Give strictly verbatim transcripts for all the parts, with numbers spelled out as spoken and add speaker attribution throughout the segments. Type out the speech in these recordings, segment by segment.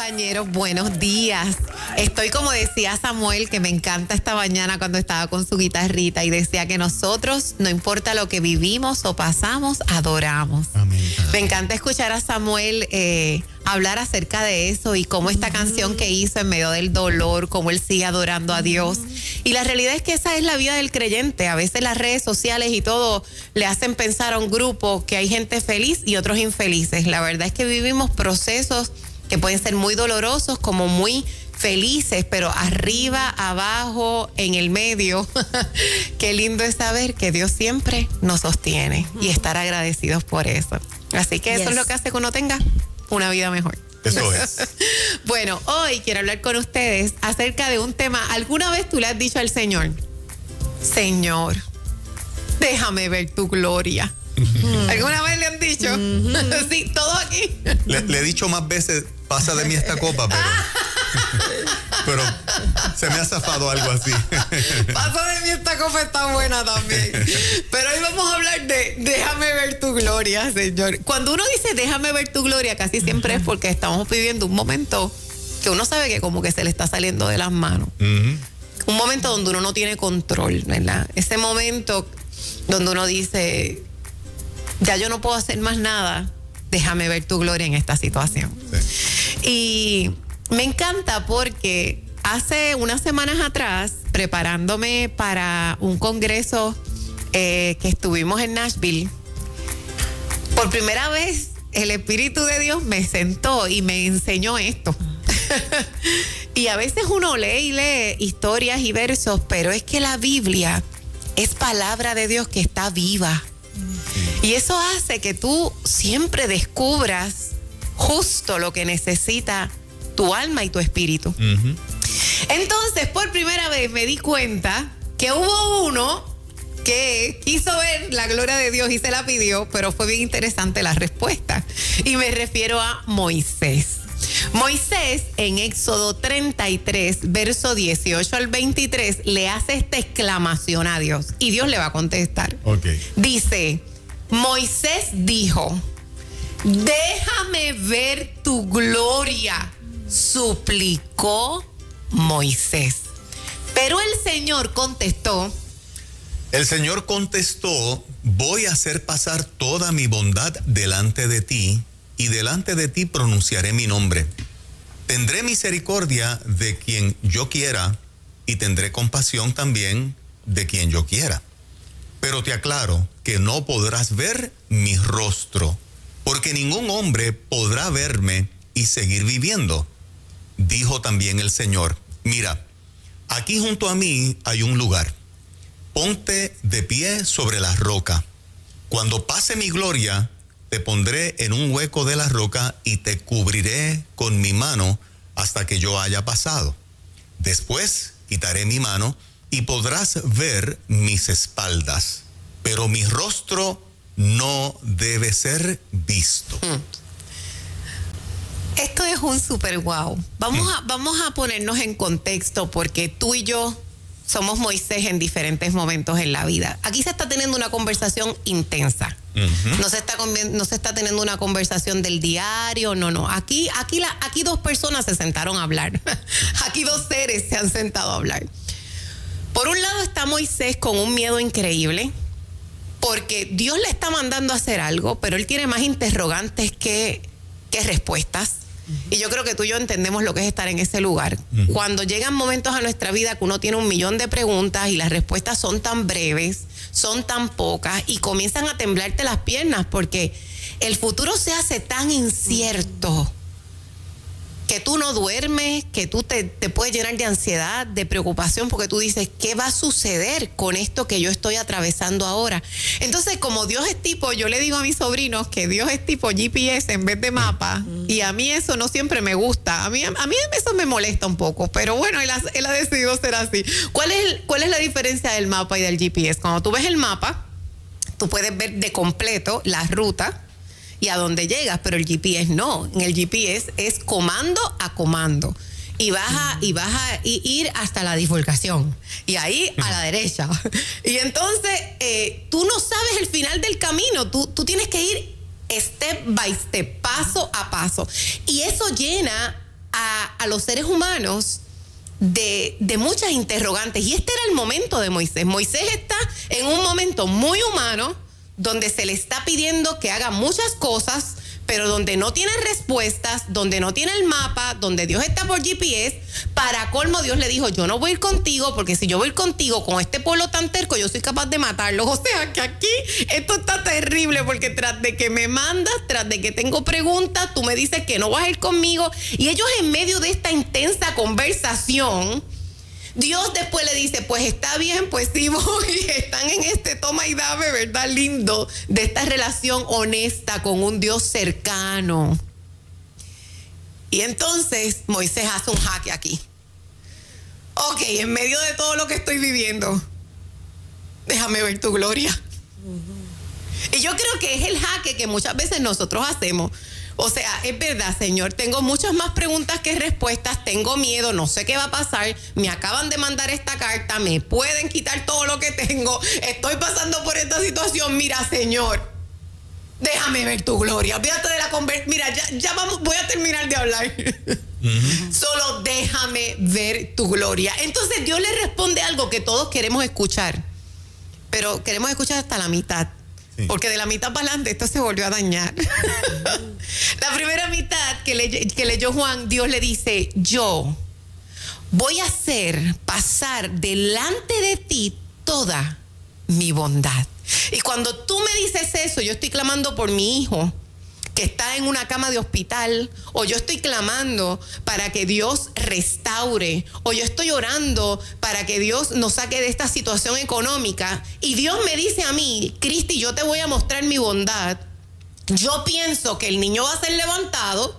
Speaker 1: compañeros, buenos días. Estoy como decía Samuel, que me encanta esta mañana cuando estaba con su guitarrita y decía que nosotros, no importa lo que vivimos o pasamos, adoramos. Amén. Me encanta escuchar a Samuel eh, hablar acerca de eso y cómo esta canción que hizo en medio del dolor, cómo él sigue adorando a Dios. Y la realidad es que esa es la vida del creyente. A veces las redes sociales y todo le hacen pensar a un grupo que hay gente feliz y otros infelices. La verdad es que vivimos procesos que pueden ser muy dolorosos como muy felices, pero arriba, abajo, en el medio. Qué lindo es saber que Dios siempre nos sostiene y estar agradecidos por eso. Así que yes. Eso es lo que hace que uno tenga una vida mejor.
Speaker 2: Eso es.
Speaker 1: Bueno, hoy quiero hablar con ustedes acerca de un tema. ¿Alguna vez tú le has dicho al Señor, Señor, déjame ver tu gloria? Mm. ¿Alguna vez le han dicho? Mm-hmm. Sí, todo aquí.
Speaker 2: Le, le he dicho más veces, pasa de mí esta copa, pero, pero se me ha zafado algo así.
Speaker 1: Pasa de mí esta copa, está buena también. Pero hoy vamos a hablar de déjame ver tu gloria, Señor. Cuando uno dice déjame ver tu gloria, casi siempre uh-huh. es porque estamos viviendo un momento que uno sabe que como que se le está saliendo de las manos. Uh-huh. Un momento donde uno no tiene control, ¿verdad? Ese momento donde uno dice, ya yo no puedo hacer más nada, déjame ver tu gloria en esta situación. Sí. Y me encanta porque hace unas semanas atrás, preparándome para un congreso eh, que estuvimos en Nashville, por primera vez el Espíritu de Dios me sentó y me enseñó esto. Y a veces uno lee y lee historias y versos, pero es que la Biblia es palabra de Dios que está viva. Y eso hace que tú siempre descubras justo lo que necesita tu alma y tu espíritu. Uh-huh. Entonces, por primera vez me di cuenta que hubo uno que quiso ver la gloria de Dios y se la pidió, pero fue bien interesante la respuesta. Y me refiero a Moisés. Moisés en Éxodo treinta y tres, verso dieciocho al veintitrés, le hace esta exclamación a Dios y Dios le va a contestar. Okay. Dice, Moisés dijo, déjame ver tu gloria, suplicó Moisés. Pero el Señor contestó.
Speaker 2: El Señor contestó, voy a hacer pasar toda mi bondad delante de ti y delante de ti pronunciaré mi nombre. Tendré misericordia de quien yo quiera y tendré compasión también de quien yo quiera. Pero te aclaro que no podrás ver mi rostro, porque ningún hombre podrá verme y seguir viviendo. Dijo también el Señor, mira, aquí junto a mí hay un lugar. Ponte de pie sobre la roca. Cuando pase mi gloria, te pondré en un hueco de la roca y te cubriré con mi mano hasta que yo haya pasado. Después quitaré mi mano y podrás ver mis espaldas, pero mi rostro no debe ser visto.
Speaker 1: Hmm. Esto es un super wow. Vamos, hmm. a, vamos a ponernos en contexto porque tú y yo somos Moisés en diferentes momentos en la vida. Aquí se está teniendo una conversación intensa. Uh-huh. No se está, no se está teniendo una conversación del diario, no, no. Aquí, aquí, la, aquí dos personas se sentaron a hablar. Aquí dos seres se han sentado a hablar. Por un lado está Moisés con un miedo increíble, porque Dios le está mandando a hacer algo, pero él tiene más interrogantes que, que respuestas. Y yo creo que tú y yo entendemos lo que es estar en ese lugar. Uh-huh. Cuando llegan momentos a nuestra vida que uno tiene un millón de preguntas y las respuestas son tan breves, son tan pocas y comienzan a temblarte las piernas porque el futuro se hace tan incierto que tú no duermes, que tú te, te puedes llenar de ansiedad, de preocupación, porque tú dices, ¿qué va a suceder con esto que yo estoy atravesando ahora? Entonces, como Dios es tipo, yo le digo a mis sobrinos que Dios es tipo G P S en vez de mapa, mm. y a mí eso no siempre me gusta. A mí, a mí eso me molesta un poco, pero bueno, él ha, él ha decidido ser así. ¿Cuál es, el, ¿Cuál es la diferencia del mapa y del G P S? Cuando tú ves el mapa, tú puedes ver de completo la ruta y a dónde llegas, pero el G P S no. En el G P S es comando a comando. Y vas a, y vas a ir hasta la bifurcación. Y ahí a la derecha. Y entonces eh, tú no sabes el final del camino. Tú, tú tienes que ir step by step, paso a paso. Y eso llena a, a los seres humanos de, de muchas interrogantes. Y este era el momento de Moisés. Moisés está en un momento muy humano, donde se le está pidiendo que haga muchas cosas, pero donde no tiene respuestas, donde no tiene el mapa, donde Dios está por G P S. Para colmo, Dios le dijo, yo no voy a ir contigo, porque si yo voy a ir contigo con este pueblo tan terco, yo soy capaz de matarlos. O sea, que aquí esto está terrible, porque tras de que me mandas, tras de que tengo preguntas, tú me dices que no vas a ir conmigo. Y ellos, en medio de esta intensa conversación, Dios después le dice, pues está bien, pues sí voy. Están en este toma y dame, ¿verdad? Lindo, de esta relación honesta con un Dios cercano. Y entonces Moisés hace un jaque aquí. Ok, en medio de todo lo que estoy viviendo, déjame ver tu gloria. Uh-huh. Y yo creo que es el jaque que muchas veces nosotros hacemos. O sea, es verdad, Señor, tengo muchas más preguntas que respuestas, tengo miedo, no sé qué va a pasar, me acaban de mandar esta carta, me pueden quitar todo lo que tengo, estoy pasando por esta situación. Mira, Señor, déjame ver tu gloria, olvídate de la conversación, mira, ya, ya vamos, voy a terminar de hablar. Uh-huh. Solo déjame ver tu gloria. Entonces Dios le responde algo que todos queremos escuchar, pero queremos escuchar hasta la mitad. Sí. Porque de la mitad para adelante esto se volvió a dañar. La primera mitad que, le, que leyó Juan, Dios le dice, yo voy a hacer pasar delante de ti toda mi bondad. Y cuando tú me dices eso, yo estoy clamando por mi hijo que está en una cama de hospital, o yo estoy clamando para que Dios restaure, o yo estoy orando para que Dios nos saque de esta situación económica, y Dios me dice a mí, Cristi, yo te voy a mostrar mi bondad. Yo pienso que el niño va a ser levantado,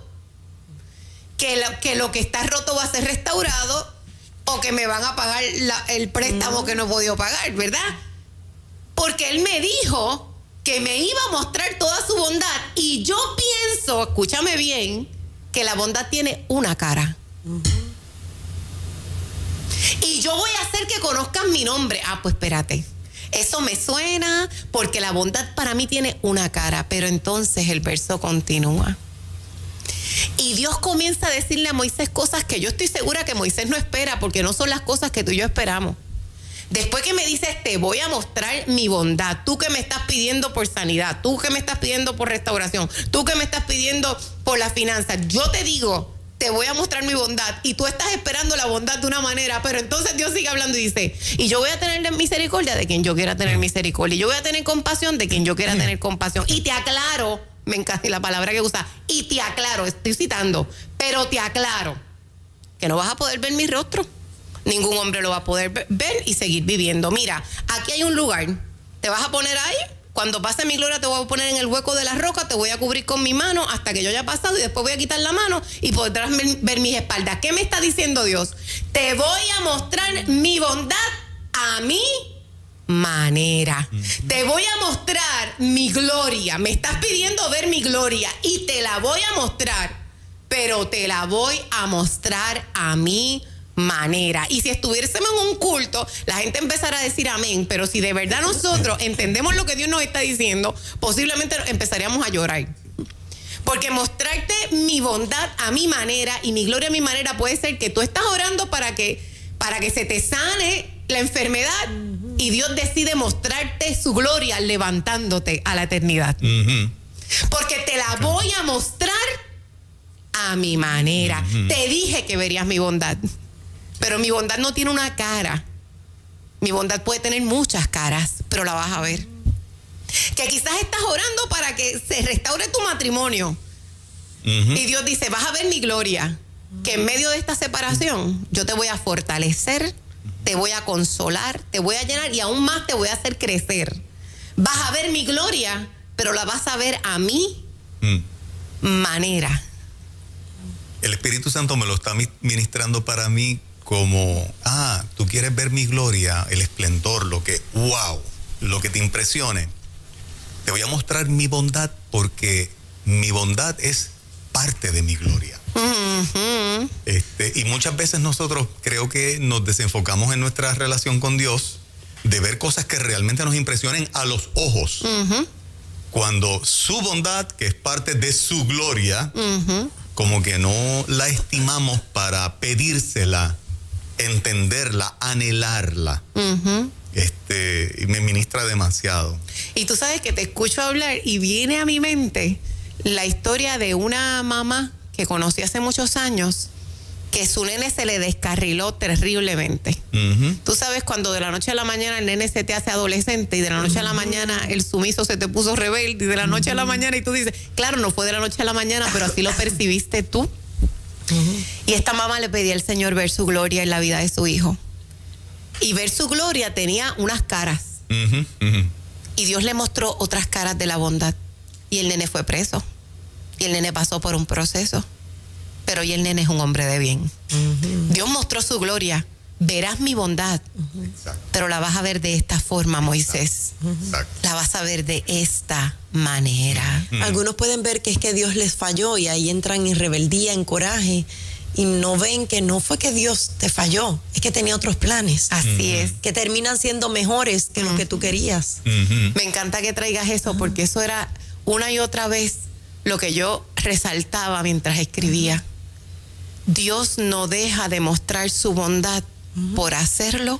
Speaker 1: que lo que, lo que está roto va a ser restaurado, o que me van a pagar la, el préstamo mm. que no he podido pagar, ¿verdad? Porque Él me dijo que me iba a mostrar toda su bondad, y yo pienso, escúchame bien, que la bondad tiene una cara. Uh-huh. Y yo voy a hacer que conozcan mi nombre. Ah, pues espérate, eso me suena, porque la bondad para mí tiene una cara. Pero entonces el verso continúa. Y Dios comienza a decirle a Moisés cosas que yo estoy segura que Moisés no espera, porque no son las cosas que tú y yo esperamos. Después que me dices, te voy a mostrar mi bondad, tú que me estás pidiendo por sanidad, tú que me estás pidiendo por restauración, tú que me estás pidiendo por las finanzas, yo te digo, te voy a mostrar mi bondad, y tú estás esperando la bondad de una manera, pero entonces Dios sigue hablando y dice, y yo voy a tener misericordia de quien yo quiera tener misericordia, y yo voy a tener compasión de quien yo quiera tener compasión, y te aclaro, me encanta la palabra que usa, y te aclaro, estoy citando, pero te aclaro que no vas a poder ver mi rostro. Ningún hombre lo va a poder ver y seguir viviendo. Mira, aquí hay un lugar. Te vas a poner ahí. Cuando pase mi gloria te voy a poner en el hueco de la roca. Te voy a cubrir con mi mano hasta que yo haya pasado. Y después voy a quitar la mano y podrás ver mis espaldas. ¿Qué me está diciendo Dios? Te voy a mostrar mi bondad a mi manera. Uh-huh. Te voy a mostrar mi gloria. Me estás pidiendo ver mi gloria. Y te la voy a mostrar. Pero te la voy a mostrar a mi manera. Y si estuviésemos en un culto, la gente empezará a decir amén, pero si de verdad nosotros entendemos lo que Dios nos está diciendo, posiblemente empezaríamos a llorar. Porque mostrarte mi bondad a mi manera y mi gloria a mi manera puede ser que tú estás orando para que, para que se te sane la enfermedad, uh-huh. y Dios decide mostrarte su gloria levantándote a la eternidad. Uh-huh. Porque te la voy a mostrar a mi manera. Uh-huh. Te dije que verías mi bondad. Pero mi bondad no tiene una cara. Mi bondad puede tener muchas caras, pero la vas a ver. Que quizás estás orando para que se restaure tu matrimonio. Uh-huh. Y Dios dice, vas a ver mi gloria. Que en medio de esta separación, yo te voy a fortalecer, te voy a consolar, te voy a llenar y aún más te voy a hacer crecer. Vas a ver mi gloria, pero la vas a ver a mi uh-huh. manera.
Speaker 2: El Espíritu Santo me lo está ministrando para mí como, ah, tú quieres ver mi gloria, el esplendor, lo que, wow, lo que te impresione. Te voy a mostrar mi bondad porque mi bondad es parte de mi gloria. Uh-huh. Este, y muchas veces nosotros creo que nos desenfocamos en nuestra relación con Dios de ver cosas que realmente nos impresionen a los ojos. Uh-huh. Cuando su bondad, que es parte de su gloria, uh-huh. como que no la estimamos para pedírsela, entenderla, anhelarla. Uh-huh. Este, y me ministra demasiado.
Speaker 1: Y tú sabes que te escucho hablar y viene a mi mente la historia de una mamá que conocí hace muchos años, que su nene se le descarriló terriblemente. Uh-huh. Tú sabes cuando de la noche a la mañana el nene se te hace adolescente y de la noche uh-huh. a la mañana el sumiso se te puso rebelde y de la noche uh-huh. a la mañana, y tú dices, claro, no fue de la noche a la mañana, pero así lo percibiste tú. Uh-huh. Y esta mamá le pedía al Señor ver su gloria en la vida de su hijo. Y ver su gloria tenía unas caras. Uh-huh. Uh-huh. Y Dios le mostró otras caras de la bondad. Y el nene fue preso. Y el nene pasó por un proceso. Pero hoy el nene es un hombre de bien. Uh-huh. Dios mostró su gloria. Verás mi bondad. Uh-huh. Pero la vas a ver de esta forma, Moisés. Uh-huh. La vas a ver de esta manera.
Speaker 3: Uh-huh. Algunos pueden ver que es que Dios les falló y ahí entran en rebeldía, en coraje. Y no ven que no fue que Dios te falló, es que tenía otros planes.
Speaker 1: Así uh-huh. es.
Speaker 3: Que terminan siendo mejores que uh-huh. los que tú querías.
Speaker 1: Uh-huh. Me encanta que traigas eso, uh-huh. porque eso era una y otra vez lo que yo resaltaba mientras escribía. Dios no deja de mostrar su bondad uh-huh. por hacerlo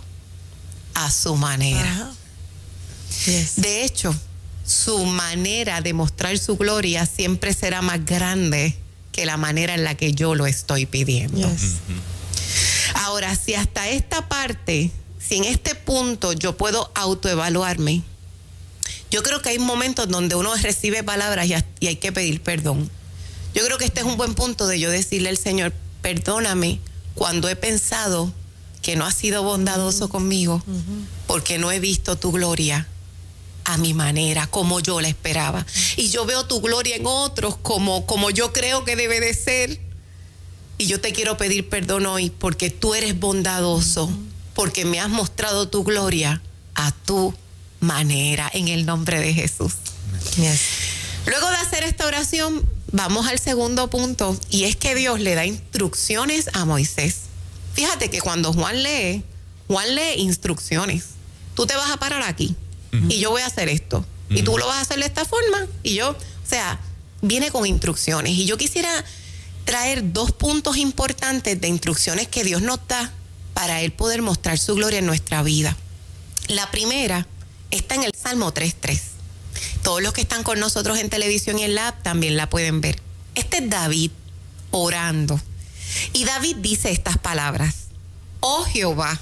Speaker 1: a su manera. Uh-huh. Yes. De hecho, su manera de mostrar su gloria siempre será más grande que la manera en la que yo lo estoy pidiendo. Yes. Uh-huh. Ahora, si hasta esta parte, si en este punto yo puedo autoevaluarme, yo creo que hay momentos donde uno recibe palabras y, y hay que pedir perdón. Yo creo que este es un buen punto de yo decirle al Señor, perdóname cuando he pensado que no has sido bondadoso uh-huh. conmigo, uh-huh. porque no he visto tu gloria a mi manera, como yo la esperaba. Y yo veo tu gloria en otros como, como yo creo que debe de ser. Y yo te quiero pedir perdón hoy porque tú eres bondadoso, uh-huh. porque me has mostrado tu gloria a tu manera, en el nombre de Jesús. Yes. Luego de hacer esta oración, vamos al segundo punto, y es que Dios le da instrucciones a Moisés. Fíjate que cuando Juan lee, Juan lee instrucciones. Tú te vas a parar aquí. Uh-huh. Y yo voy a hacer esto. Uh-huh. Y tú lo vas a hacer de esta forma. Y yo, o sea, viene con instrucciones. Y yo quisiera traer dos puntos importantes de instrucciones que Dios nos da para Él poder mostrar su gloria en nuestra vida. La primera está en el Salmo tres tres. Todos los que están con nosotros en televisión y en la app también la pueden ver. Este es David orando. Y David dice estas palabras: oh Jehová,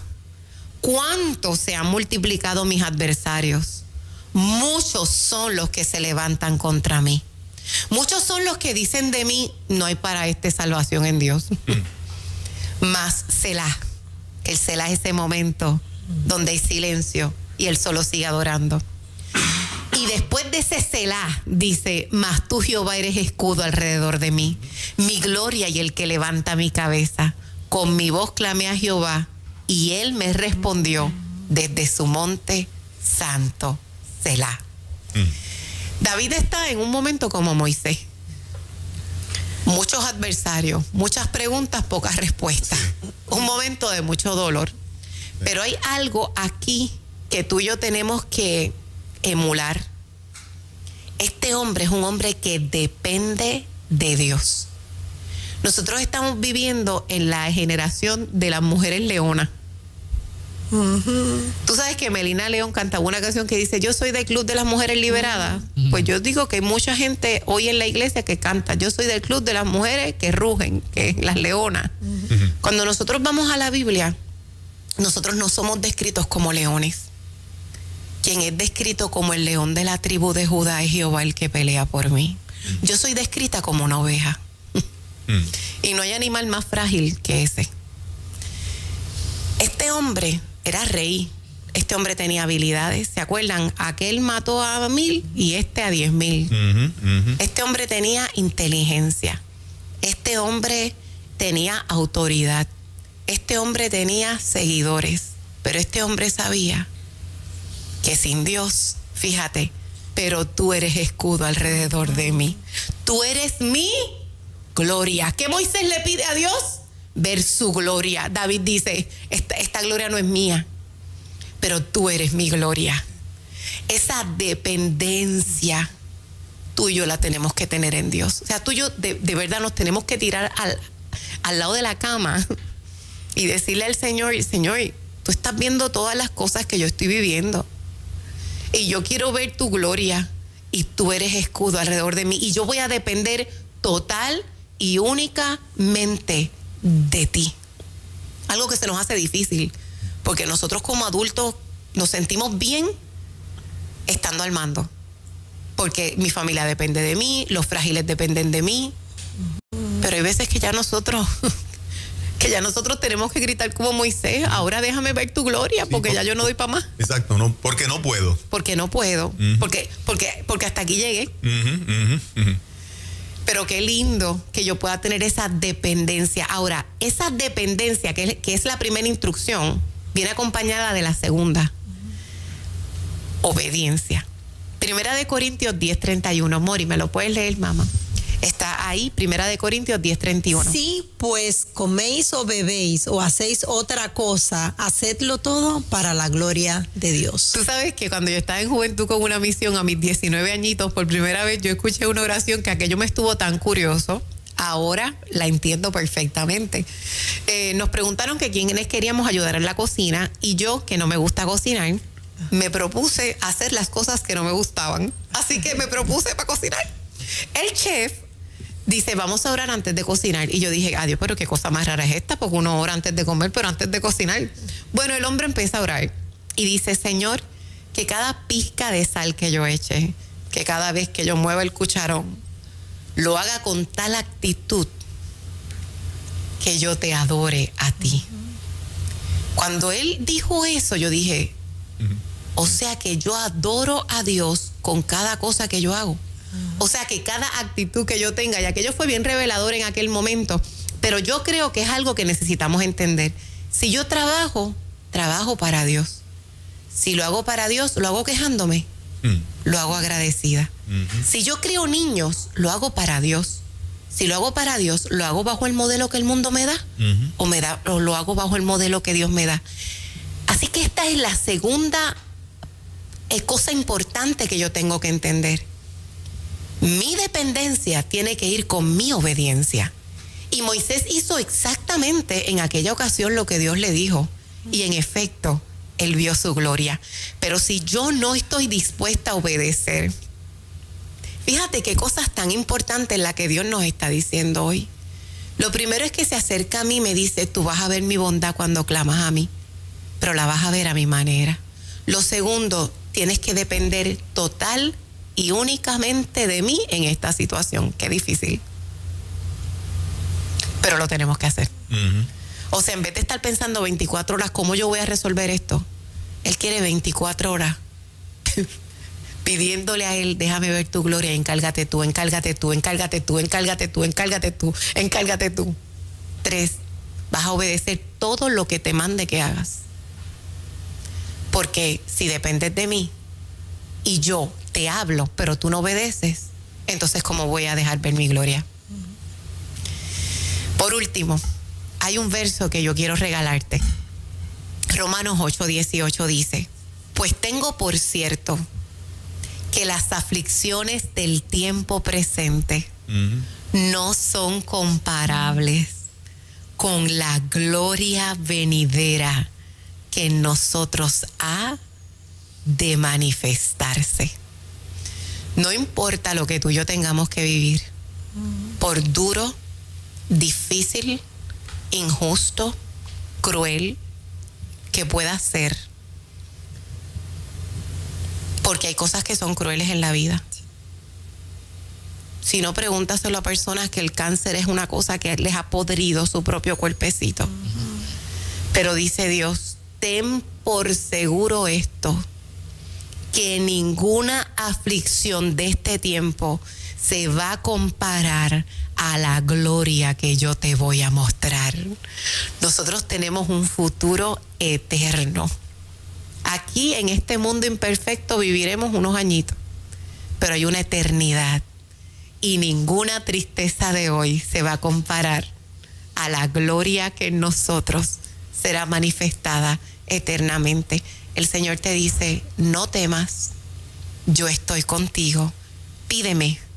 Speaker 1: cuánto se han multiplicado mis adversarios. Muchos son los que se levantan contra mí. Muchos son los que dicen de mí, no hay para este salvación en Dios. Mm. Mas Selah, el Selah es ese momento donde hay silencio y él solo sigue adorando. Y después de ese Selah dice: mas tú, Jehová, eres escudo alrededor de mí, mi gloria y el que levanta mi cabeza. Con mi voz clamé a Jehová y él me respondió desde su monte santo. Selah. Mm. David está en un momento como Moisés. Muchos adversarios, muchas preguntas, pocas respuestas. Un momento de mucho dolor. Pero hay algo aquí que tú y yo tenemos que emular. Este hombre es un hombre que depende de Dios. Nosotros estamos viviendo en la generación de las mujeres leonas. Uh-huh. Tú sabes que Melina León cantaba una canción que dice: yo soy del club de las mujeres liberadas. Uh-huh. Pues yo digo que hay mucha gente hoy en la iglesia que canta: yo soy del club de las mujeres que rugen, que las leonas. Uh-huh. Cuando nosotros vamos a la Biblia, nosotros no somos descritos como leones. Quien es descrito como el león de la tribu de Judá es Jehová, el que pelea por mí. Uh-huh. Yo soy descrita como una oveja. Uh-huh. Y no hay animal más frágil que ese. Este hombre era rey. Este hombre tenía habilidades. ¿Se acuerdan? Aquel mató a mil y este a diez mil. Uh-huh, uh-huh. Este hombre tenía inteligencia. Este hombre tenía autoridad. Este hombre tenía seguidores. Pero este hombre sabía que sin Dios, fíjate, pero tú eres escudo alrededor de mí. Tú eres mi gloria. ¿Qué Moisés le pide a Dios? Ver su gloria. David dice: esta, esta gloria no es mía, pero tú eres mi gloria. Esa dependencia tú y yo la tenemos que tener en Dios. O sea, tú y yo de, de verdad nos tenemos que tirar al, al lado de la cama y decirle al Señor, Señor, tú estás viendo todas las cosas que yo estoy viviendo y yo quiero ver tu gloria y tú eres escudo alrededor de mí y yo voy a depender total y únicamente de ti. Algo que se nos hace difícil, porque nosotros como adultos nos sentimos bien estando al mando, porque mi familia depende de mí, los frágiles dependen de mí, pero hay veces que ya nosotros que ya nosotros tenemos que gritar como Moisés, ahora déjame ver tu gloria, porque sí, por, ya yo no doy para más.
Speaker 2: Exacto, no, porque no puedo.
Speaker 1: Porque no puedo, uh-huh. porque, porque, porque hasta aquí llegué. Uh-huh, uh-huh, uh-huh. Pero qué lindo que yo pueda tener esa dependencia. Ahora, esa dependencia, que es, que es la primera instrucción, viene acompañada de la segunda. Obediencia. Primera de Corintios diez treinta y uno. Mori, ¿me lo puedes leer, mamá? Está ahí, Primera de Corintios diez treinta y uno.
Speaker 3: Sí, pues coméis o bebéis o hacéis otra cosa, hacedlo todo para la gloria de Dios.
Speaker 1: Tú sabes que cuando yo estaba en Juventud con una Misión a mis diecinueve añitos, por primera vez yo escuché una oración que aquello me estuvo tan curioso. Ahora la entiendo perfectamente. Eh, nos preguntaron que quiénes queríamos ayudar en la cocina y yo, que no me gusta cocinar, me propuse hacer las cosas que no me gustaban. Así que me propuse para cocinar. El chef dice, vamos a orar antes de cocinar. Y yo dije, adiós, pero qué cosa más rara es esta, porque uno ora antes de comer, pero antes de cocinar. Bueno, el hombre empieza a orar y dice, Señor, que cada pizca de sal que yo eche, que cada vez que yo mueva el cucharón, lo haga con tal actitud que yo te adore a ti. Uh-huh. Cuando él dijo eso, yo dije, uh-huh. o sea que yo adoro a Dios con cada cosa que yo hago. O sea que cada actitud que yo tenga, y aquello fue bien revelador en aquel momento, pero yo creo que es algo que necesitamos entender. Si yo trabajo, trabajo para Dios. Si lo hago para Dios, lo hago quejándome, mm. lo hago agradecida. Mm-hmm. Si yo crío niños, lo hago para Dios. Si lo hago para Dios, lo hago bajo el modelo que el mundo me da, mm-hmm. o, me da o lo hago bajo el modelo que Dios me da. Así que esta es la segunda eh, cosa importante que yo tengo que entender. Mi dependencia tiene que ir con mi obediencia. Y Moisés hizo exactamente en aquella ocasión lo que Dios le dijo. Y en efecto, él vio su gloria. Pero si yo no estoy dispuesta a obedecer, fíjate qué cosas tan importantes las que Dios nos está diciendo hoy. Lo primero es que se acerca a mí y me dice, tú vas a ver mi bondad cuando clamas a mí, pero la vas a ver a mi manera. Lo segundo, tienes que depender total y únicamente de mí en esta situación. Qué difícil. Pero lo tenemos que hacer. Uh-huh. O sea, en vez de estar pensando veinticuatro horas, ¿cómo yo voy a resolver esto? Él quiere veinticuatro horas pidiéndole a él, déjame ver tu gloria, encárgate tú, encárgate tú, encárgate tú, encárgate tú, encárgate tú, encárgate tú. Tres, vas a obedecer todo lo que te mande que hagas. Porque si dependes de mí y yo te hablo, pero tú no obedeces, entonces ¿cómo voy a dejar ver mi gloria? Por último, hay un verso que yo quiero regalarte. Romanos ocho dieciocho dice, pues tengo por cierto que las aflicciones del tiempo presente uh-huh. no son comparables con la gloria venidera que en nosotros ha de manifestarse. No importa lo que tú y yo tengamos que vivir, uh-huh. por duro, difícil, injusto, cruel que pueda ser, porque hay cosas que son crueles en la vida. Si no, pregúntaselo a personas que el cáncer es una cosa que les ha podrido su propio cuerpecito. Uh-huh. Pero dice Dios, ten por seguro esto, que ninguna aflicción de este tiempo se va a comparar a la gloria que yo te voy a mostrar. Nosotros tenemos un futuro eterno. Aquí en este mundo imperfecto viviremos unos añitos, pero hay una eternidad y ninguna tristeza de hoy se va a comparar a la gloria que en nosotros será manifestada eternamente. El Señor te dice, no temas, yo estoy contigo, pídeme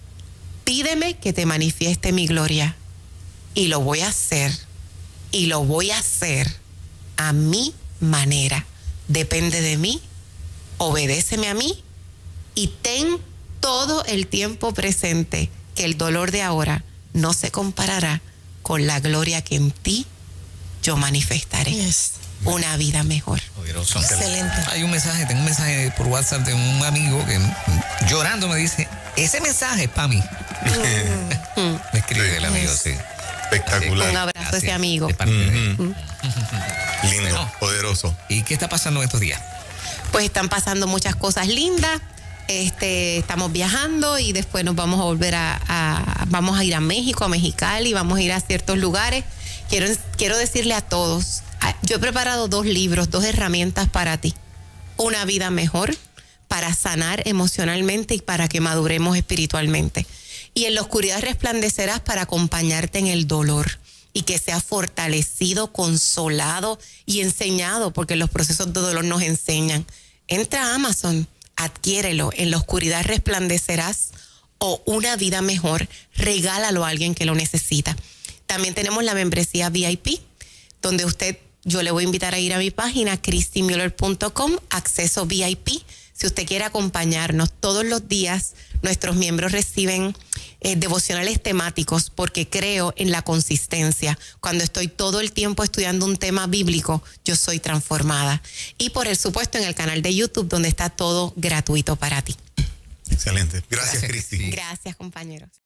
Speaker 1: pídeme que te manifieste mi gloria. Y lo voy a hacer. Y lo voy a hacer a mi manera. Depende de mí. Obedéceme a mí. Y ten todo el tiempo presente que el dolor de ahora no se comparará con la gloria que en ti yo manifestaré.
Speaker 3: Yes.
Speaker 1: Una vida mejor.
Speaker 4: Poderoso.
Speaker 3: Excelente.
Speaker 4: Hay un mensaje, tengo un mensaje por WhatsApp de un amigo que llorando me dice, ese mensaje es para mí. Me escribe el amigo, sí.
Speaker 2: Espectacular.
Speaker 1: Un abrazo a ese
Speaker 4: Así es,
Speaker 1: amigo.
Speaker 4: de parte de él.
Speaker 2: Ujú. Lindo,
Speaker 4: Bueno.
Speaker 2: poderoso.
Speaker 4: ¿Y qué está pasando en estos días?
Speaker 1: Pues están pasando muchas cosas lindas. Este, estamos viajando y después nos vamos a volver a, a vamos a ir a México, a Mexicali, vamos a ir a ciertos lugares. Quiero, quiero decirle a todos, yo he preparado dos libros, dos herramientas para ti. Una vida mejor, para sanar emocionalmente y para que maduremos espiritualmente. Y en la oscuridad resplandecerás para acompañarte en el dolor y que seas fortalecido, consolado y enseñado, porque los procesos de dolor nos enseñan. Entra a Amazon, adquiérelo, en la oscuridad resplandecerás o una vida mejor, regálalo a alguien que lo necesita. También tenemos la membresía V I P, donde usted, yo le voy a invitar a ir a mi página, christy mueller punto com, acceso V I P. Si usted quiere acompañarnos todos los días, nuestros miembros reciben eh, devocionales temáticos porque creo en la consistencia. Cuando estoy todo el tiempo estudiando un tema bíblico, yo soy transformada. Y por supuesto en el canal de YouTube, donde está todo gratuito para ti.
Speaker 2: Excelente. Gracias,
Speaker 4: Gracias,
Speaker 2: Cristi.
Speaker 4: Cristi.
Speaker 1: Gracias, compañeros.